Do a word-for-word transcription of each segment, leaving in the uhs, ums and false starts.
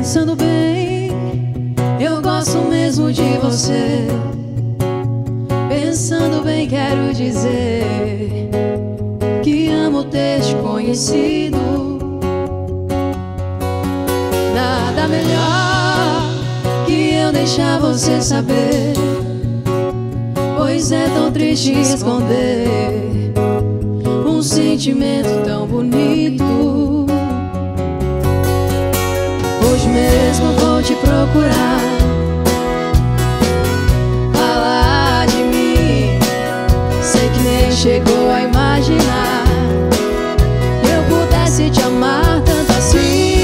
Pensando bem, eu gosto mesmo de você. Pensando bem, quero dizer que amo ter te conhecido. Nada melhor que eu deixar você saber, pois é tão triste esconder um sentimento tão bonito. Hoje mesmo vou te procurar, falar de mim. Sei que nem chegou a imaginar eu pudesse te amar tanto assim.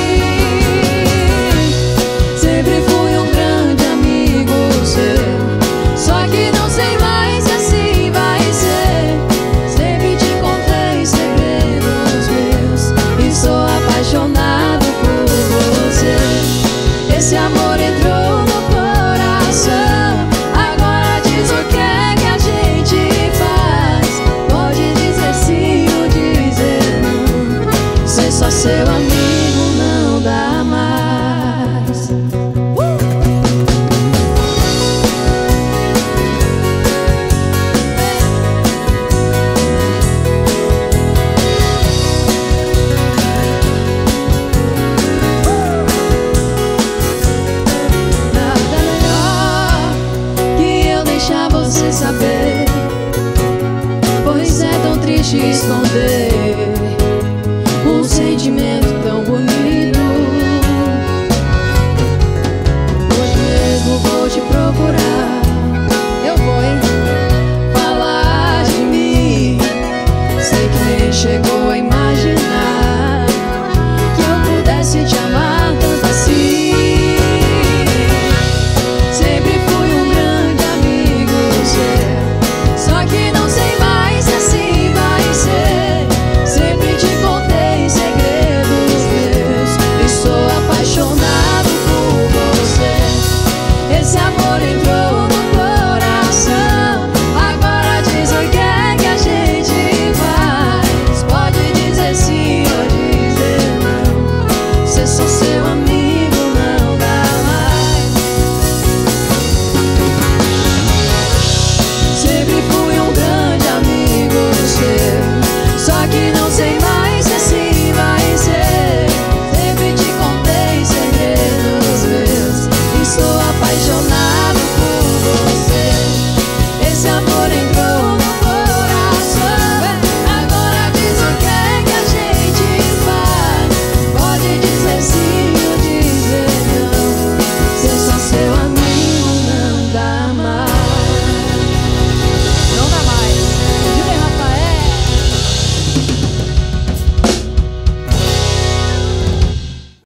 Sempre fui um grande amigo seu, só que não sei mais se assim vai ser. Sempre te contei segredos meus e sou apaixonado por você. Esse amor entrou no coração, agora diz o que é que a gente faz. Pode dizer sim ou dizer não, ser só seu amigo não dá mais. uh! Nada melhor que eu deixar você saber, pois é tão triste esconder